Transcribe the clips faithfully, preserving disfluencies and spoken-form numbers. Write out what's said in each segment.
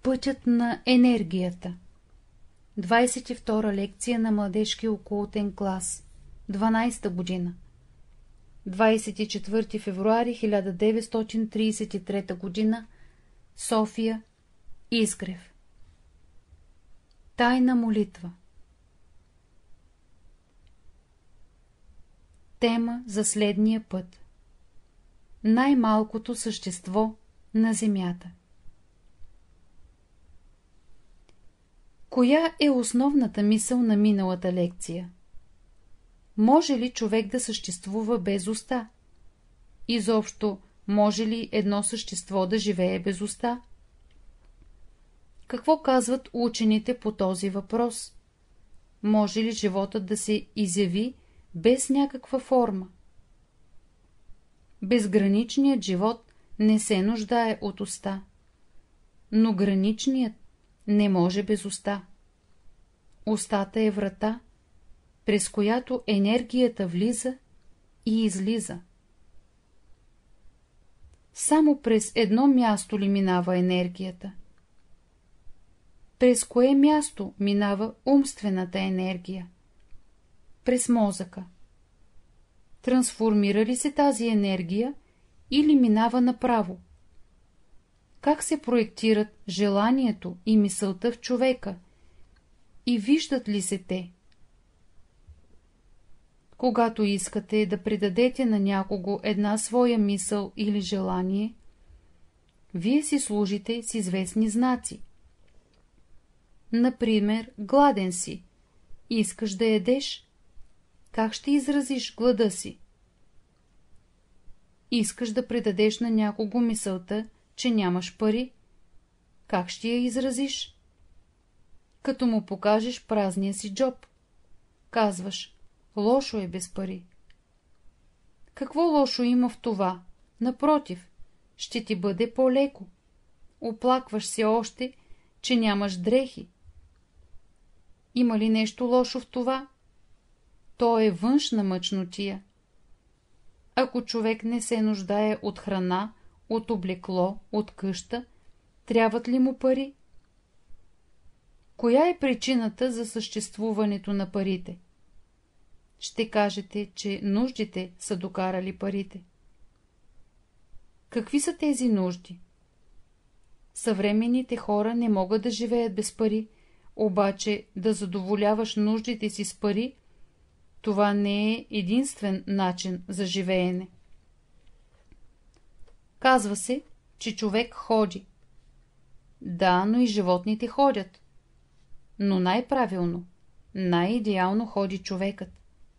Пътят на енергията. двадесет и втора лекция на младежки окултен клас. дванадесета година. двадесет и четвърти февруари хиляда деветстотин тридесет и трета година. София. Изгрев. Тайна молитва. Тема за следния път. Най-малкото същество на Земята. Коя е основната мисъл на миналата лекция? Може ли човек да съществува без уста? Изобщо, може ли едно същество да живее без уста? Какво казват учените по този въпрос? Може ли животът да се изяви без някаква форма? Безграничният живот не се нуждае от уста, но граничният не може без уста. Устата е врата, през която енергията влиза и излиза. Само през едно място ли минава енергията? През кое място минава умствената енергия? През мозъка. Трансформира ли се тази енергия или минава направо? Как се проектират желанието и мисълта в човека и виждат ли се те? Когато искате да предадете на някого една своя мисъл или желание, вие си служите с известни знаци. Например, гладен си, искаш да ядеш, как ще изразиш глада си? Искаш да предадеш на някого мисълта, че нямаш пари, как ще я изразиш? Като му покажеш празния си джоб, казваш, лошо е без пари. Какво лошо има в това? Напротив, ще ти бъде по-леко. Оплакваш се още, че нямаш дрехи. Има ли нещо лошо в това? То е външна мъчнотия. Ако човек не се нуждае от храна, от облекло, от къща, трябват ли му пари? Коя е причината за съществуването на парите? Ще кажете, че нуждите са докарали парите. Какви са тези нужди? Съвременните хора не могат да живеят без пари, обаче да задоволяваш нуждите си с пари, това не е единствен начин за живеене. Казва се, че човек ходи. Да, но и животните ходят. Но най-правилно, най-идеално ходи човекът.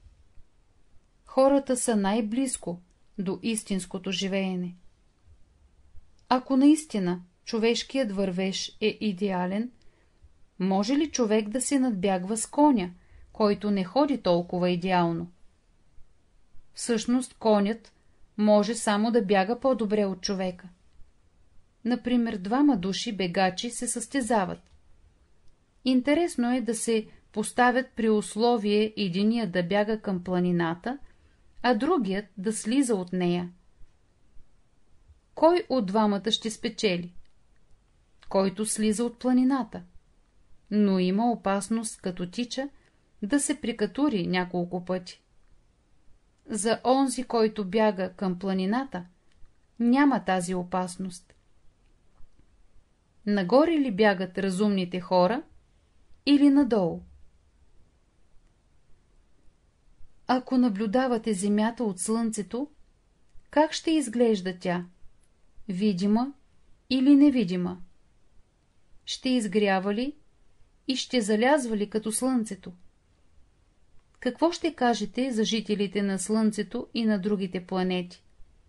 Хората са най-близко до истинското живеене. Ако наистина човешкият вървеж е идеален, може ли човек да се надбягва с коня, който не ходи толкова идеално? Всъщност конят може само да бяга по-добре от човека. Например, двама души бегачи се състезават. Интересно е да се поставят при условие единият да бяга към планината, а другият да слиза от нея. Кой от двамата ще спечели? Който слиза от планината. Но има опасност, като тича, да се прикатури няколко пъти. За онзи, който бяга към планината, няма тази опасност. Нагоре ли бягат разумните хора или надолу? Ако наблюдавате Земята от Слънцето, как ще изглежда тя? Видима или невидима? Ще изгрява ли и ще залязва ли като Слънцето? Какво ще кажете за жителите на Слънцето и на другите планети?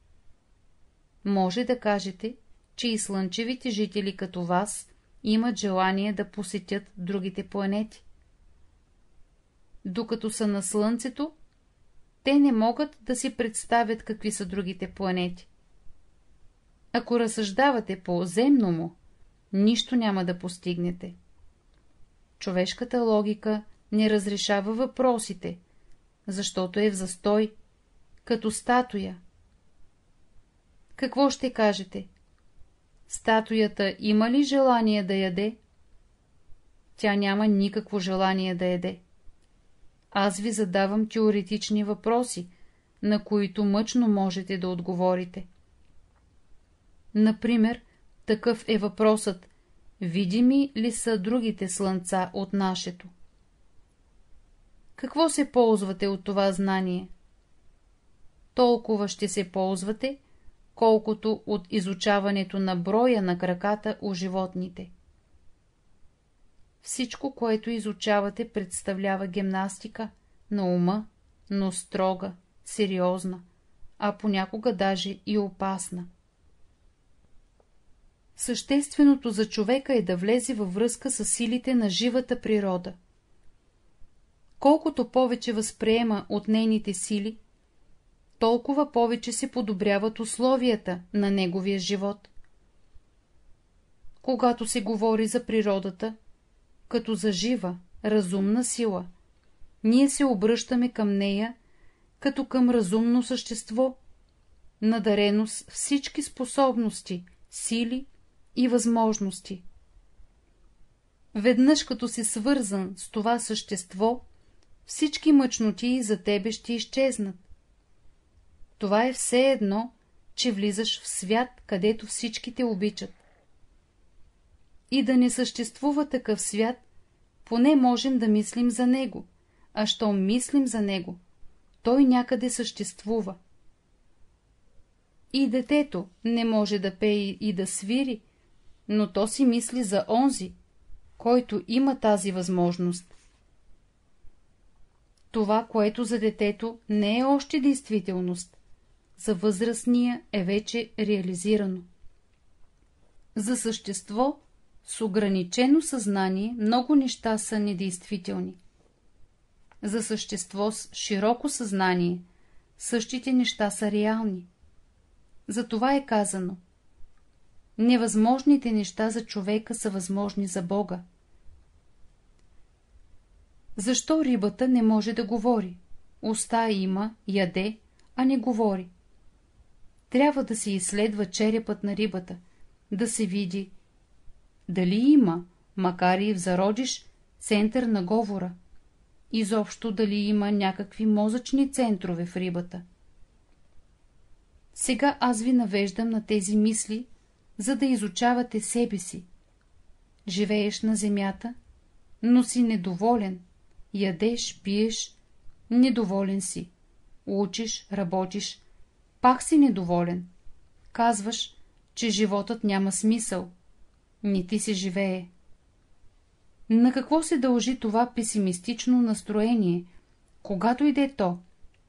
Може да кажете, че и слънчевите жители като вас имат желание да посетят другите планети. Докато са на Слънцето, те не могат да си представят какви са другите планети. Ако разсъждавате по земному, нищо няма да постигнете. Човешката логика не разрешава въпросите, защото е в застой, като статуя. Какво ще кажете? статуята има ли желание да яде? Тя няма никакво желание да яде. Аз ви задавам теоретични въпроси, на които мъчно можете да отговорите. Например, такъв е въпросът: видими ли са другите слънца от нашето? Какво се ползвате от това знание? Толкова ще се ползвате, колкото от изучаването на броя на краката у животните. Всичко, което изучавате, представлява гимнастика на ума, но строга, сериозна, а понякога даже и опасна. Същественото за човека е да влезе във връзка с силите на живата природа. Колкото повече възприема от нейните сили, толкова повече се подобряват условията на неговия живот. Когато се говори за природата, като за жива, разумна сила, ние се обръщаме към нея, като към разумно същество, надарено с всички способности, сили и възможности. Веднъж като си свързан с това същество, всички мъчноти за тебе ще изчезнат. Това е все едно, че влизаш в свят, където всички те обичат. И да не съществува такъв свят, поне можем да мислим за него, а щом мислим за него, той някъде съществува. И детето не може да пее и да свири, но то си мисли за онзи, който има тази възможност. Това, което за детето не е още действителност, за възрастния е вече реализирано. За същество с ограничено съзнание много неща са недействителни. За същество с широко съзнание същите неща са реални. Затова е казано: невъзможните неща за човека са възможни за Бога. Защо рибата не може да говори? Уста има, яде, а не говори. Трябва да се изследва черепът на рибата, да се види дали има, макар и в зародиш, център на говора, изобщо дали има някакви мозъчни центрове в рибата. Сега аз ви навеждам на тези мисли, за да изучавате себе си. Живееш на земята, но си недоволен, ядеш, пиеш, недоволен си, учиш, работиш, пак си недоволен. Казваш, че животът няма смисъл, не ти се живее. На какво се дължи това песимистично настроение, когато иде то?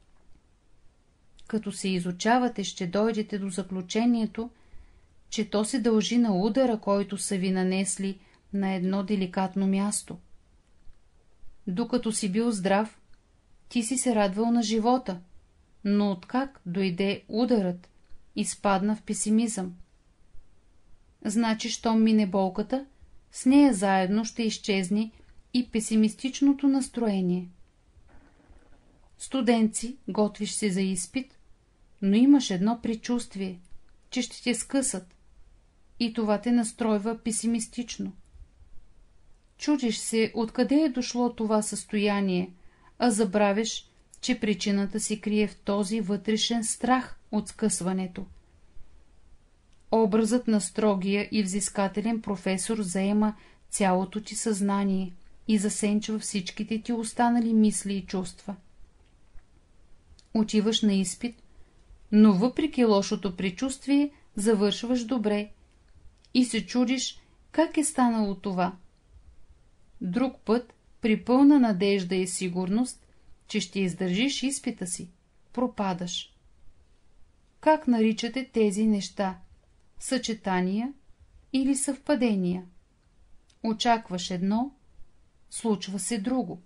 Като се изучавате, ще дойдете до заключението, че то се дължи на удара, който са ви нанесли на едно деликатно място. Докато си бил здрав, ти си се радвал на живота, но откак дойде ударът, изпадна в песимизъм. Значи, щом мине болката, с нея заедно ще изчезне и песимистичното настроение. Студенци, готвиш се за изпит, но имаш едно предчувствие, че ще те скъсат, и това те настройва песимистично. Чудиш се, откъде е дошло това състояние, а забравяш, че причината се крие в този вътрешен страх от скъсването. Образът на строгия и взискателен професор заема цялото ти съзнание и засенчва всичките ти останали мисли и чувства. Отиваш на изпит, но въпреки лошото предчувствие завършваш добре и се чудиш как е станало това. Друг път, при пълна надежда и сигурност, че ще издържиш изпита си, пропадаш. Как наричате тези неща? Съчетания или съвпадения? Очакваш едно, случва се друго.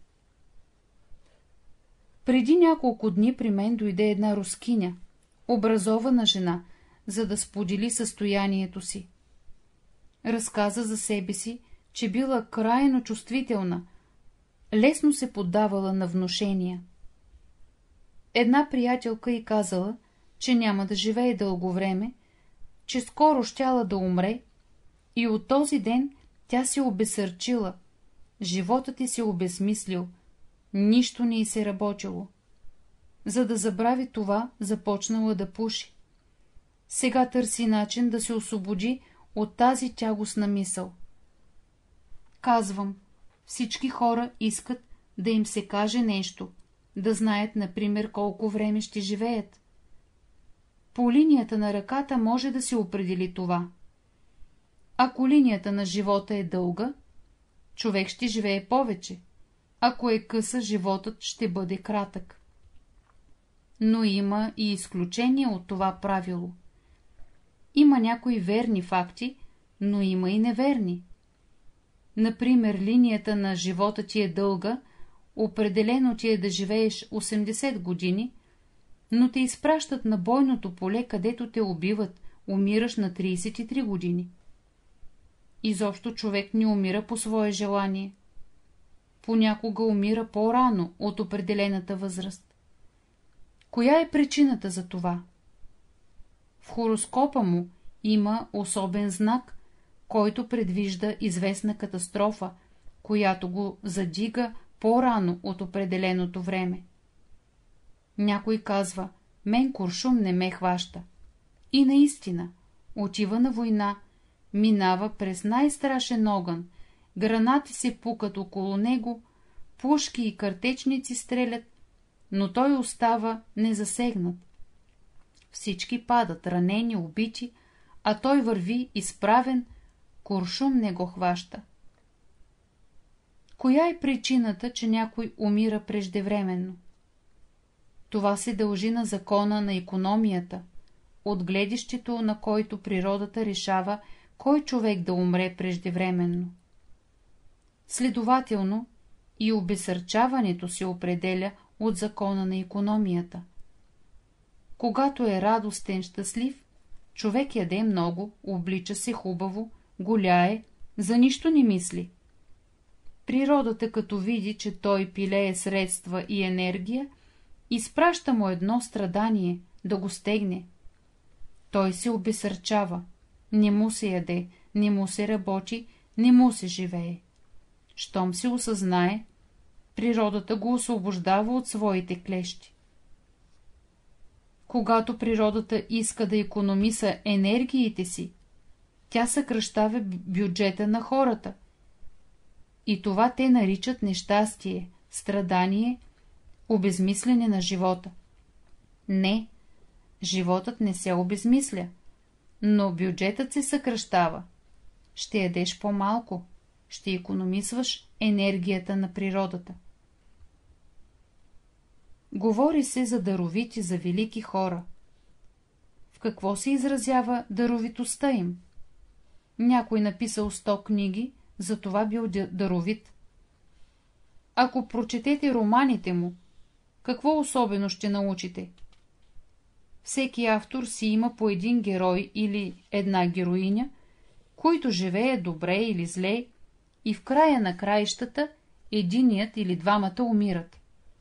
Преди няколко дни при мен дойде една рускиня, образована жена, за да сподели състоянието си. Разказа за себе си, че била крайно чувствителна, лесно се поддавала на внушения. Една приятелка й казала, че няма да живее дълго време, че скоро щяла да умре и от този ден тя се обесърчила, животът й се обезмислил, нищо не й се работило. За да забрави това, започнала да пуши. Сега търси начин да се освободи от тази тягостна мисъл. Казвам, всички хора искат да им се каже нещо, да знаят, например, колко време ще живеят. По линията на ръката може да се определи това. Ако линията на живота е дълга, човек ще живее повече. Ако е къса, животът ще бъде кратък. Но има и изключение от това правило. Има някои верни факти, но има и неверни. Например, линията на живота ти е дълга, определено ти е да живееш осемдесет години, но те изпращат на бойното поле, където те убиват, умираш на тридесет и три години. Изобщо човек не умира по свое желание. Понякога умира по-рано от определената възраст. Коя е причината за това? В хороскопа му има особен знак, който предвижда известна катастрофа, която го задига по-рано от определеното време. Някой казва, мен куршум не ме хваща. И наистина, отива на война, минава през най-страшен огън, гранати се пукат около него, пушки и картечници стрелят, но той остава незасегнат. Всички падат, ранени, убити, а той върви изправен, куршум не го хваща. Коя е причината, че някой умира преждевременно? Това се дължи на закона на икономията, от гледището, на който природата решава кой човек да умре преждевременно. Следователно, и обесърчаването се определя от закона на икономията. Когато е радостен, щастлив, човек яде много, облича се хубаво, гуляе, за нищо не мисли. Природата, като види, че той пилее средства и енергия, изпраща му едно страдание, да го стегне. Той се обесърчава, не му се яде, не му се работи, не му се живее. Щом се осъзнае, природата го освобождава от своите клещи. Когато природата иска да икономиса енергиите си, тя съкращава бюджета на хората. И това те наричат нещастие, страдание, обезмислене на живота. Не, животът не се обезмисля, но бюджетът се съкращава. Ще ядеш по-малко, ще икономисваш енергията на природата. Говори се за даровити, за велики хора. В какво се изразява даровитостта им? Някой написал сто книги, за това бил даровит. Ако прочетете романите му, какво особено ще научите? Всеки автор си има по един герой или една героиня, които живее добре или зле, и в края на краищата единият или двамата умират.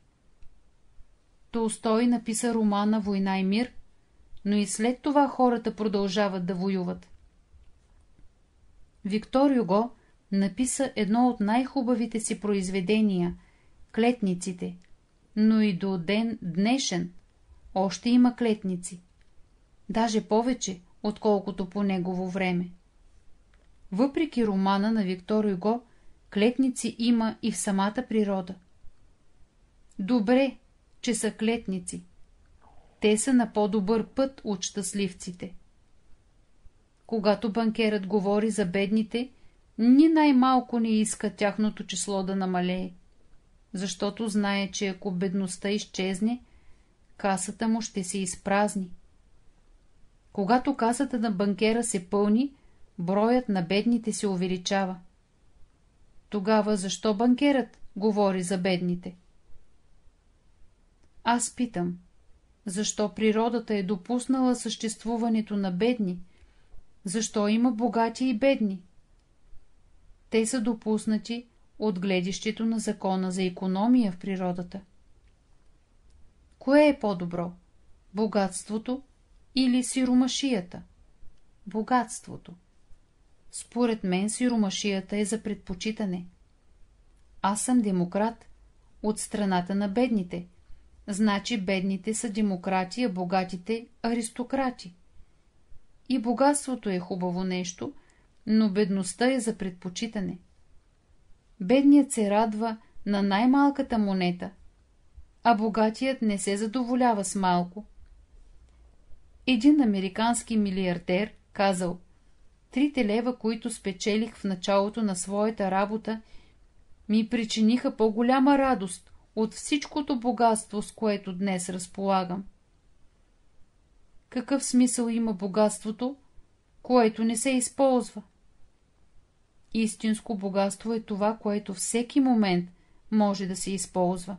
Толстой написа романа «Война и мир», но и след това хората продължават да воюват. Виктор Юго написа едно от най-хубавите си произведения – «Клетниците», но и до ден днешен още има клетници. Даже повече, отколкото по негово време. Въпреки романа на Виктор Юго, клетници има и в самата природа. Добре, че са клетници. Те са на по-добър път от щастливците. Когато банкерът говори за бедните, ни най-малко не иска тяхното число да намалее, защото знае, че ако бедността изчезне, касата му ще се изпразни. Когато касата на банкера се пълни, броят на бедните се увеличава. Тогава защо банкерът говори за бедните? Аз питам, защо природата е допуснала съществуването на бедни? Защо има богати и бедни? Те са допуснати от гледището на закона за икономия в природата. Кое е по-добро? Богатството или сиромашията? богатството. Според мен сиромашията е за предпочитане. Аз съм демократ от страната на бедните. Значи бедните са демократи, а богатите – аристократи. И богатството е хубаво нещо, но бедността е за предпочитане. Бедният се радва на най-малката монета, а богатият не се задоволява с малко. Един американски милиардер казал: трите лева, които спечелих в началото на своята работа, ми причиниха по-голяма радост от всичкото богатство, с което днес разполагам. Какъв смисъл има богатството, което не се използва? Истинско богатство е това, което всеки момент може да се използва.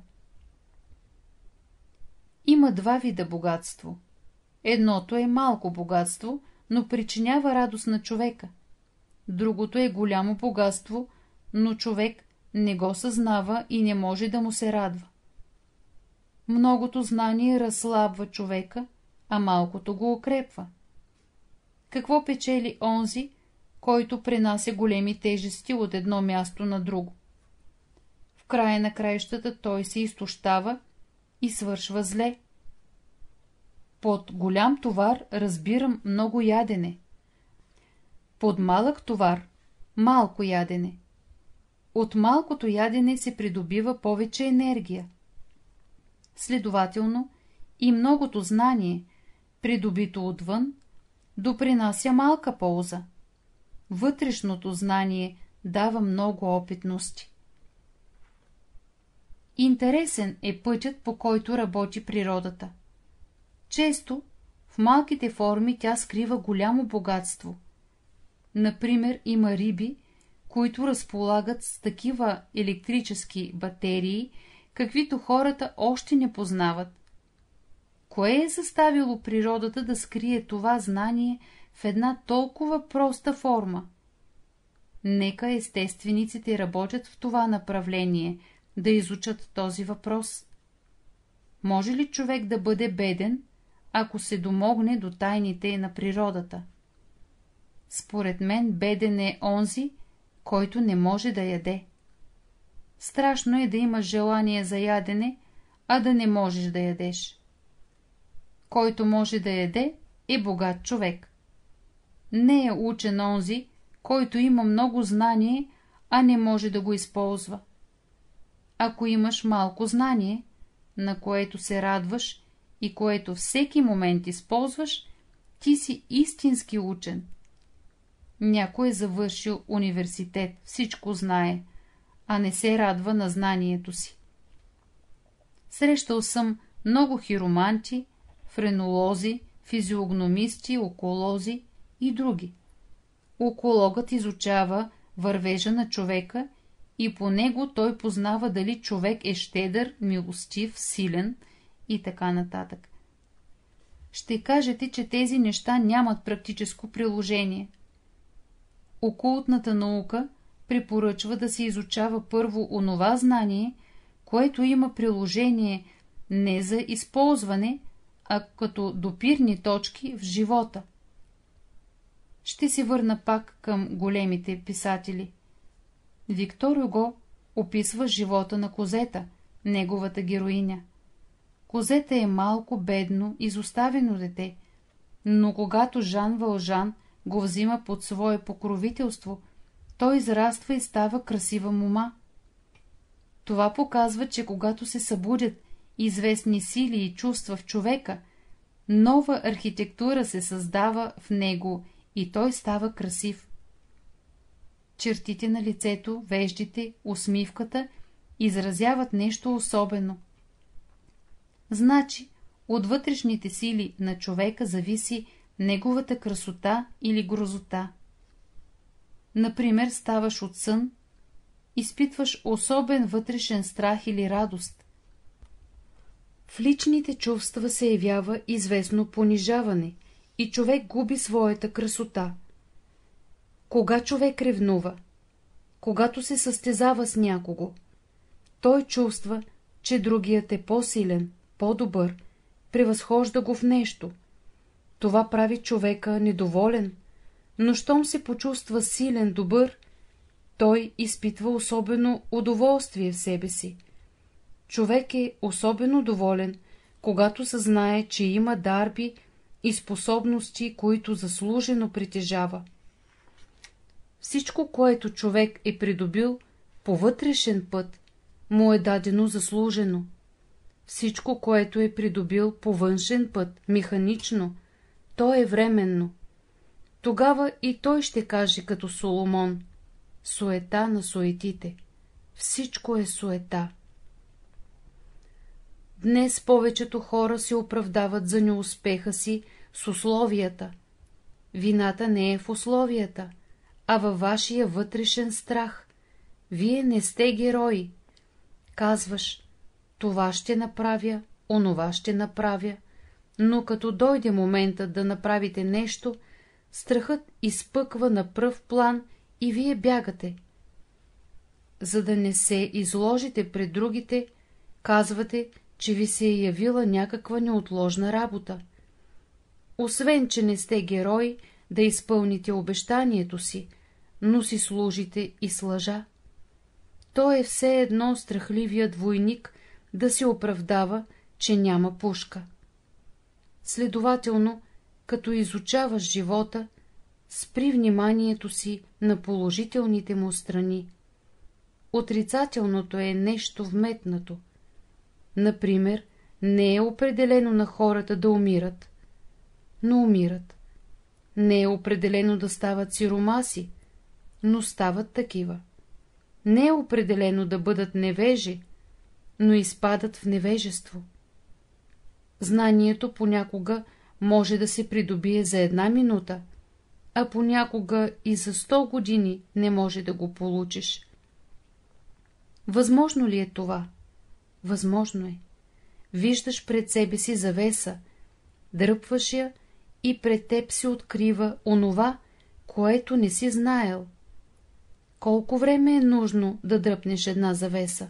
Има два вида богатство. Едното е малко богатство, но причинява радост на човека. Другото е голямо богатство, но човек не го съзнава и не може да му се радва. Многото знание разслабва човека, а малкото го укрепва. Какво печели онзи, който пренася големи тежести от едно място на друго? В края на краищата той се изтощава и свършва зле. Под голям товар разбирам много ядене. Под малък товар – малко ядене. От малкото ядене се придобива повече енергия. Следователно, и многото знание, придобито отвън, допринася малка полза. Вътрешното знание дава много опитности. Интересен е пътят, по който работи природата. Често в малките форми тя скрива голямо богатство. Например, има риби, които разполагат с такива електрически батерии, каквито хората още не познават. Кое е заставило природата да скрие това знание в една толкова проста форма? Нека естествениците работят в това направление, да изучат този въпрос. Може ли човек да бъде беден, ако се домогне до тайните на природата? Според мен беден е онзи, който не може да яде. Страшно е да имаш желание за ядене, а да не можеш да ядеш. Който може да яде, е богат човек. Не е учен онзи, който има много знание, а не може да го използва. Ако имаш малко знание, на което се радваш и което всеки момент използваш, ти си истински учен. Някой е завършил университет, всичко знае, а не се радва на знанието си. Срещал съм много хироманти, френолози, физиогномисти, околози и други. Окологът изучава вървежа на човека и по него той познава дали човек е щедър, милостив, силен и така нататък. Ще кажете, че тези неща нямат практическо приложение. Окултната наука препоръчва да се изучава първо онова знание, което има приложение не за използване, а като допирни точки в живота. Ще се върна пак към големите писатели. Виктор Юго описва живота на Козета, неговата героиня. Козета е малко, бедно, изоставено дете, но когато Жан Вължан го взима под свое покровителство, той израства и става красива мома. Това показва, че когато се събудят известни сили и чувства в човека, нова архитектура се създава в него и той става красив. Чертите на лицето, веждите, усмивката изразяват нещо особено. Значи, от вътрешните сили на човека зависи неговата красота или грозота. Например, ставаш от сън, изпитваш особен вътрешен страх или радост. В личните чувства се явява известно понижаване и човек губи своята красота. Кога човек ревнува? Когато се състезава с някого. Той чувства, че другият е по-силен, по-добър, превъзхожда го в нещо. Това прави човека недоволен, но щом се почувства силен, добър, той изпитва особено удоволствие в себе си. Човек е особено доволен, когато съзнае, че има дарби и способности, които заслужено притежава. Всичко, което човек е придобил по вътрешен път, му е дадено заслужено. Всичко, което е придобил по външен път, механично, то е временно. Тогава и той ще каже като Соломон: суета на суетите. Всичко е суета. Днес повечето хора се оправдават за неуспеха си с условията. Вината не е в условията, а във вашия вътрешен страх. Вие не сте герои. Казваш: това ще направя, онова ще направя, но като дойде моментът да направите нещо, страхът изпъква на пръв план и вие бягате. За да не се изложите пред другите, казвате, че ви се е явила някаква неотложна работа. Освен, че не сте герои да изпълните обещанието си, но си служите и с лъжа. То е все едно страхливият войник да се оправдава, че няма пушка. Следователно, като изучаваш живота, спри вниманието си на положителните му страни. Отрицателното е нещо вметнато. Например, не е определено на хората да умират, но умират. Не е определено да стават сиромаси, но стават такива. Не е определено да бъдат невежи, но изпадат в невежество. Знанието понякога може да се придобие за една минута, а понякога и за сто години не може да го получиш. Възможно ли е това? Възможно е. Виждаш пред себе си завеса, дръпваш я и пред теб се открива онова, което не си знаел. Колко време е нужно да дръпнеш една завеса?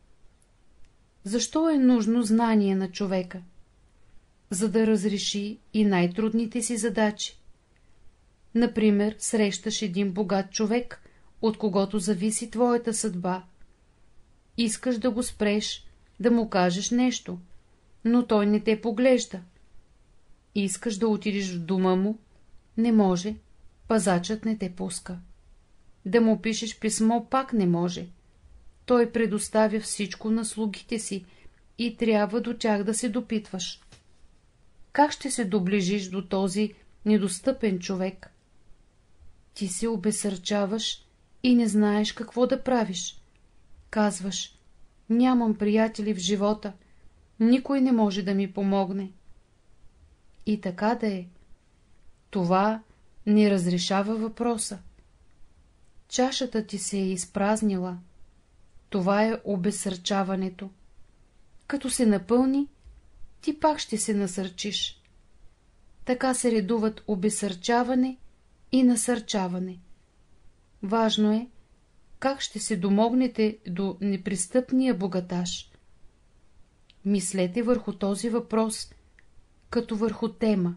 Защо е нужно знание на човека? За да разреши и най-трудните си задачи. Например, срещаш един богат човек, от когото зависи твоята съдба. Искаш да го спреш, да му кажеш нещо, но той не те поглежда. Искаш да отидеш в дома му, не може, пазачът не те пуска. Да му пишеш писмо пак не може. Той предоставя всичко на слугите си и трябва до тях да се допитваш. Как ще се доближиш до този недостъпен човек? Ти се обезсърчаваш и не знаеш какво да правиш. Казваш: нямам приятели в живота, никой не може да ми помогне. И така да е. Това не разрешава въпроса. Чашата ти се е изпразнила. Това е обезсърчаването. Като се напълни, ти пак ще се насърчиш. Така се редуват обезсърчаване и насърчаване. Важно е, как ще се домогнете до непристъпния богаташ. Мислете върху този въпрос, като върху тема.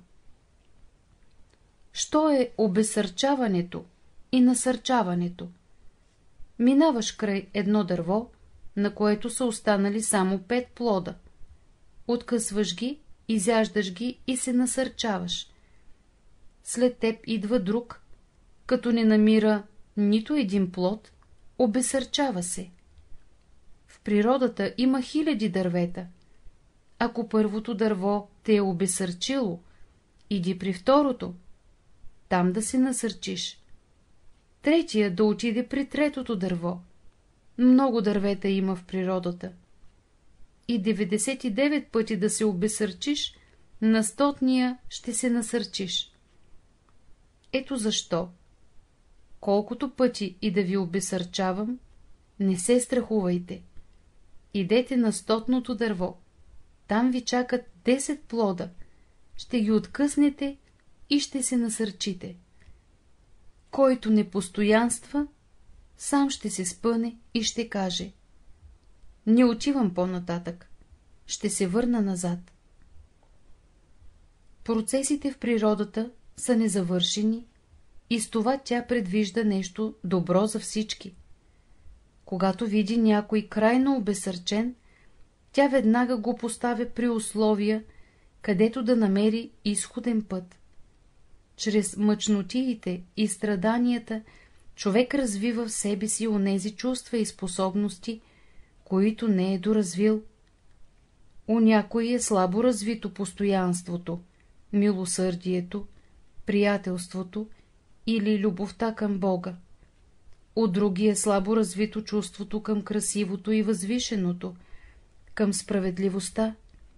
Що е обезсърчаването и насърчаването? Минаваш край едно дърво, на което са останали само пет плода. Откъсваш ги, изяждаш ги и се насърчаваш. След теб идва друг, като не намира нито един плод, обезсърчава се. В природата има хиляди дървета. Ако първото дърво те е обезсърчило, иди при второто, там да се насърчиш. Третия да отиде при третото дърво. Много дървета има в природата. И деветдесет и девет пъти да се обезсърчиш, на стотния ще се насърчиш. Ето защо. Колкото пъти и да ви обезсърчавам, не се страхувайте. Идете на стотното дърво. Там ви чакат десет плода. Ще ги откъснете и ще се насърчите. Който не постоянства, сам ще се спъне и ще каже: не отивам по-нататък, ще се върна назад. Процесите в природата са незавършени и с това тя предвижда нещо добро за всички. Когато види някой крайно обезсърчен, тя веднага го поставя при условия, където да намери изходен път. Чрез мъчнотиите и страданията човек развива в себе си онези чувства и способности, които не е доразвил. У някой е слабо развито постоянството, милосърдието, приятелството или любовта към Бога. У други е слабо развито чувството към красивото и възвишеното, към справедливостта.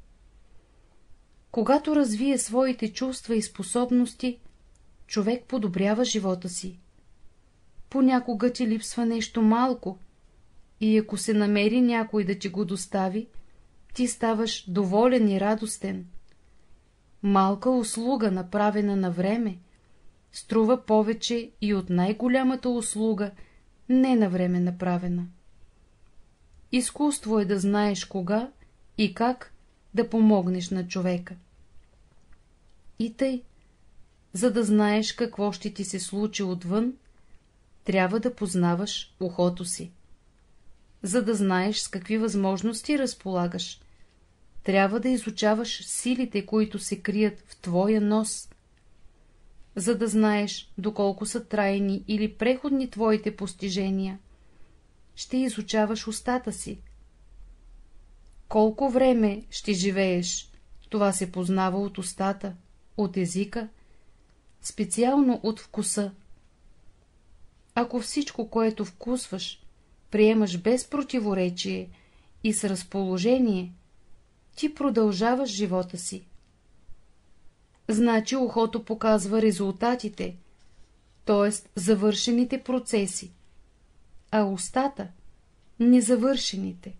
Когато развие своите чувства и способности, човек подобрява живота си. Понякога ти липсва нещо малко и ако се намери някой да ти го достави, ти ставаш доволен и радостен. Малка услуга, направена на време, струва повече и от най-голямата услуга, не на време направена. Изкуство е да знаеш кога и как да помогнеш на човека. И тъй, за да знаеш какво ще ти се случи отвън, трябва да познаваш ухото си. За да знаеш с какви възможности разполагаш, трябва да изучаваш силите, които се крият в твоя нос. За да знаеш доколко са трайни или преходни твоите постижения, ще изучаваш устата си. Колко време ще живееш, това се познава от устата, от езика, специално от вкуса. Ако всичко, което вкусваш, приемаш без противоречие и с разположение, ти продължаваш живота си. Значи ухото показва резултатите, т.е. завършените процеси, а устата – незавършените.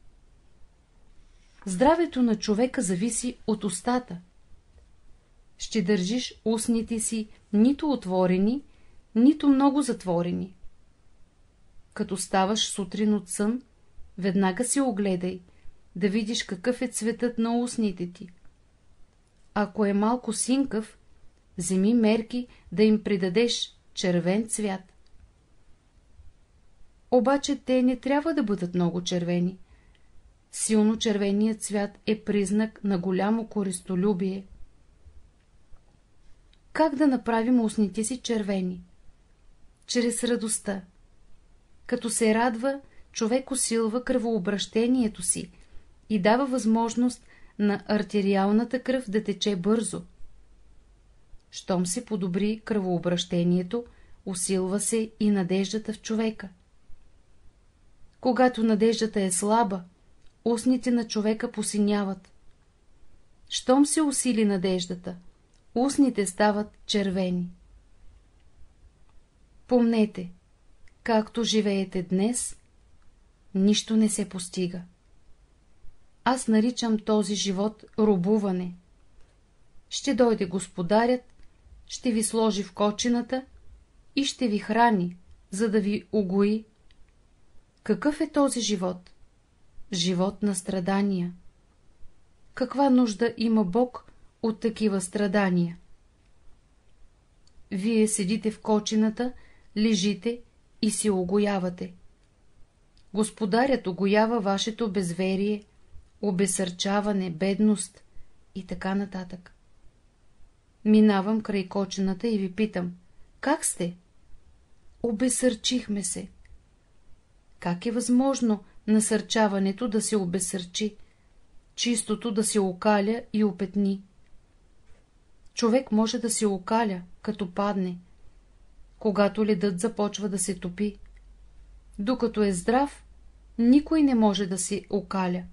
Здравето на човека зависи от устата. Ще държиш устните си нито отворени, нито много затворени. Като ставаш сутрин от сън, веднага се огледай, да видиш какъв е цветът на устните ти. Ако е малко синкав, вземи мерки да им придадеш червен цвят. Обаче те не трябва да бъдат много червени. Силно червеният цвят е признак на голямо користолюбие. Как да направим устните си червени? Чрез радостта. Като се радва, човек усилва кръвообращението си и дава възможност на артериалната кръв да тече бързо. Щом се подобри кръвообращението, усилва се и надеждата в човека. Когато надеждата е слаба, устните на човека посиняват. Щом се усили надеждата, устните стават червени. Помнете, както живеете днес, нищо не се постига. Аз наричам този живот робуване. Ще дойде господарят, ще ви сложи в кочината и ще ви храни, за да ви угои. Какъв е този живот? Живот на страдания. Каква нужда има Бог от такива страдания? Вие седите в кочината, лежите и се угоявате. Господарят угоява вашето безверие, обезсърчаване, бедност и така нататък. Минавам край кочината и ви питам, как сте? Обезсърчихме се. Как е възможно насърчаването да се обезсърчи, чистото да се окаля и опетни? Човек може да се окаля, като падне, когато ледът започва да се топи. Докато е здрав, никой не може да се окаля.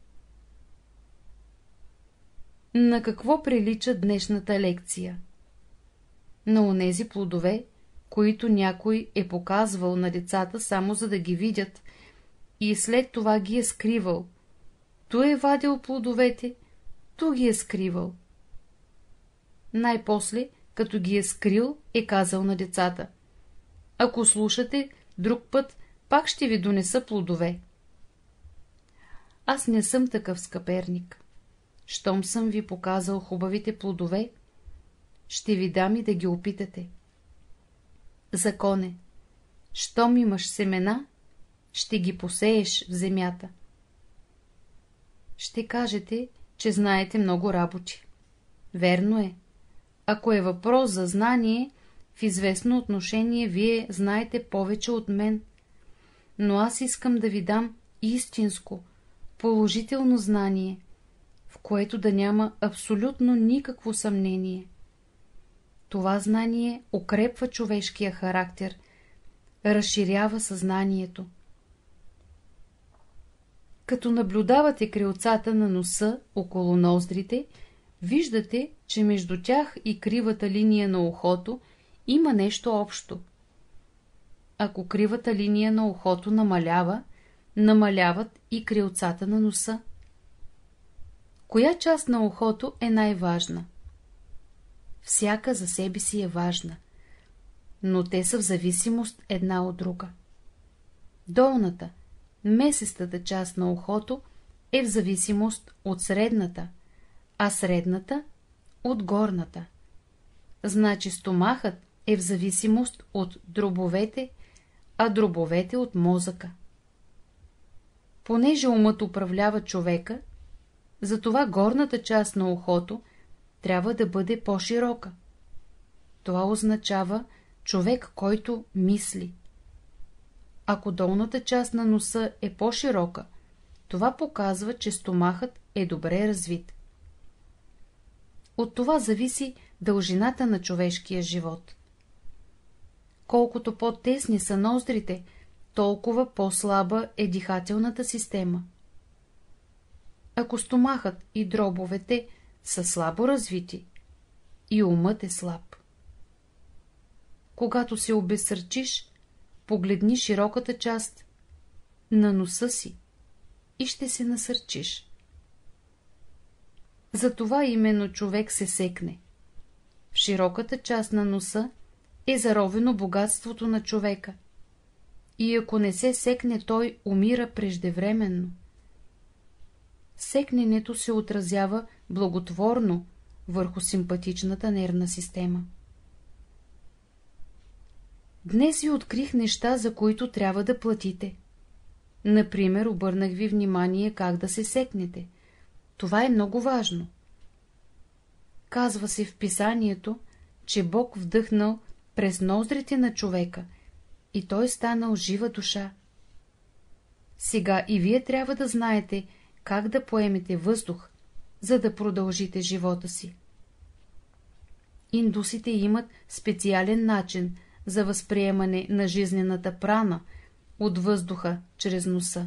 На какво прилича днешната лекция? На онези плодове, които някой е показвал на децата само за да ги видят и след това ги е скривал. Ту е вадил плодовете, ту ги е скривал. Най-после, като ги е скрил, е казал на децата: ако слушате, друг път пак ще ви донеса плодове. Аз не съм такъв скъперник. Щом съм ви показал хубавите плодове, ще ви дам и да ги опитате. закон е. Щом имаш семена, ще ги посееш в земята. Ще кажете, че знаете много работи. Верно е. Ако е въпрос за знание, в известно отношение вие знаете повече от мен. Но аз искам да ви дам истинско, положително знание, в което да няма абсолютно никакво съмнение. Това знание укрепва човешкия характер, разширява съзнанието. Като наблюдавате крилцата на носа около ноздрите, виждате, че между тях и кривата линия на ухото има нещо общо. Ако кривата линия на ухото намалява, намаляват и крилцата на носа. Коя част на ухото е най-важна? Всяка за себе си е важна, но те са в зависимост една от друга. Долната, месестата част на ухото е в зависимост от средната, а средната от горната. Значи стомахът е в зависимост от дробовете, а дробовете от мозъка. Понеже умът управлява човека, затова горната част на ухото трябва да бъде по-широка. Това означава човек, който мисли. Ако долната част на носа е по-широка, това показва, че стомахът е добре развит. От това зависи дължината на човешкия живот. Колкото по-тесни са ноздрите, толкова по-слаба е дихателната система. Ако стомахът и дробовете са слабо развити, и умът е слаб. Когато се обезсърчиш, погледни широката част на носа си и ще се насърчиш. Затова именно човек се секне. В широката част на носа е заровено богатството на човека. И ако не се секне, той умира преждевременно. Секненето се отразява благотворно върху симпатичната нервна система. Днес ви открих неща, за които трябва да платите. Например, обърнах ви внимание как да се секнете. Това е много важно. Казва се в писанието, че Бог вдъхнал през ноздрите на човека и той станал жива душа. Сега и вие трябва да знаете как да поемете въздух, за да продължите живота си. Индусите имат специален начин за възприемане на жизнената прана от въздуха чрез носа.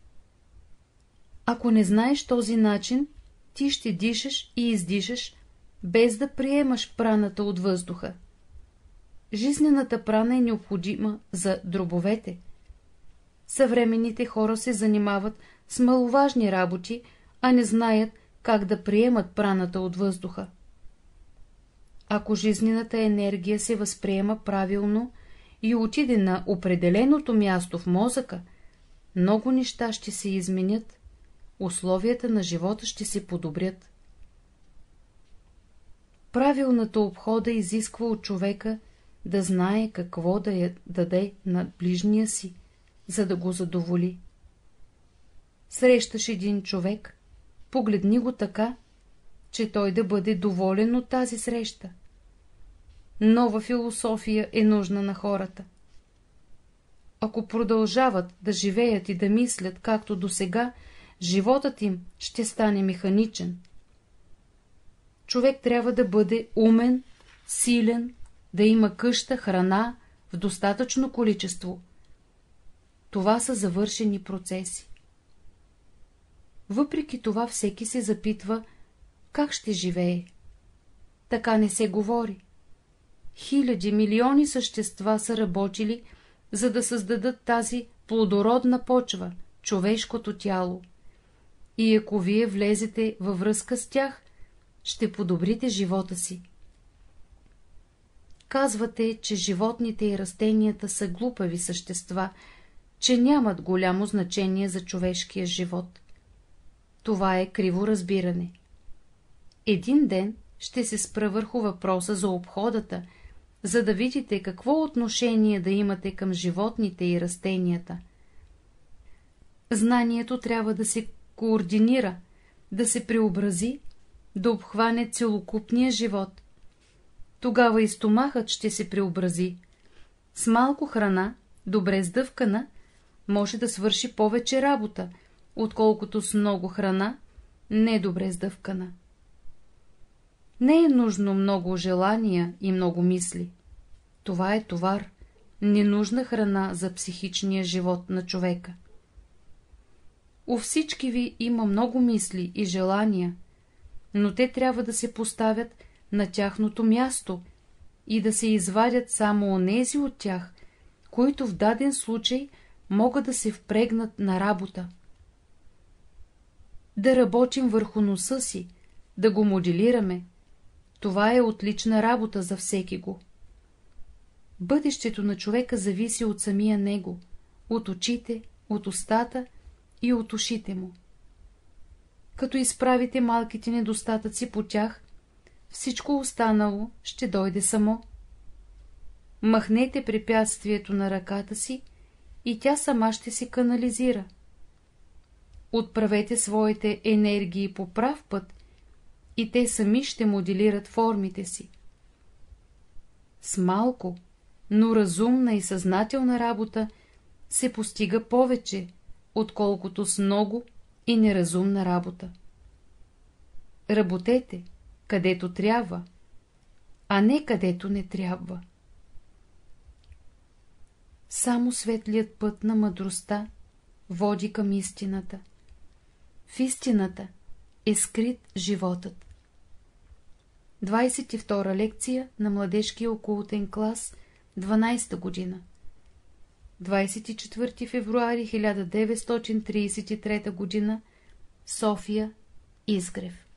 Ако не знаеш този начин, ти ще дишаш и издишаш, без да приемаш праната от въздуха. Жизнената прана е необходима за дробовете. Съвременните хора се занимават с маловажни работи, а не знаят как да приемат праната от въздуха. Ако жизнената енергия се възприема правилно и отиде на определеното място в мозъка, много неща ще се изменят, условията на живота ще се подобрят. Правилната обхода изисква от човека да знае какво да я даде на ближния си, за да го задоволи. Срещаш един човек, погледни го така, че той да бъде доволен от тази среща. Нова философия е нужна на хората. Ако продължават да живеят и да мислят както досега, животът им ще стане механичен. Човек трябва да бъде умен, силен, да има къща, храна в достатъчно количество. Това са завършени процеси. Въпреки това всеки се запитва, как ще живее. Така не се говори. Хиляди, милиони същества са работили, за да създадат тази плодородна почва, човешкото тяло. И ако вие влезете във връзка с тях, ще подобрите живота си. Казвате, че животните и растенията са глупави същества, че нямат голямо значение за човешкия живот. Това е криво разбиране. Един ден ще се спра върху въпроса за обходата за да видите какво отношение да имате към животните и растенията. Знанието трябва да се координира, да се преобрази, да обхване целокупния живот. Тогава и стомахът ще се преобрази. С малко храна, добре сдъвкана, може да свърши повече работа, отколкото с много храна, недобре сдъвкана. Не е нужно много желания и много мисли. Това е товар, ненужна храна за психичния живот на човека. У всички ви има много мисли и желания, но те трябва да се поставят на тяхното място и да се извадят само онези от тях, които в даден случай могат да се впрегнат на работа. Да работим върху носа си, да го моделираме, това е отлична работа за всеки го. Бъдещето на човека зависи от самия него, от очите, от устата и от ушите му. Като изправите малките недостатъци по тях, всичко останало ще дойде само. Махнете препятствието на ръката си и тя сама ще се канализира. Отправете своите енергии по прав път и те сами ще моделират формите си. С малко, но разумна и съзнателна работа се постига повече, отколкото с много и неразумна работа. Работете, където трябва, а не където не трябва. Само светлият път на мъдростта води към истината. В истината е скрит животът. двадесет и втора лекция на младежкия окултен клас, дванадесета година. двадесет и четвърти февруари хиляда деветстотин тридесет и трета година, София, Изгрев.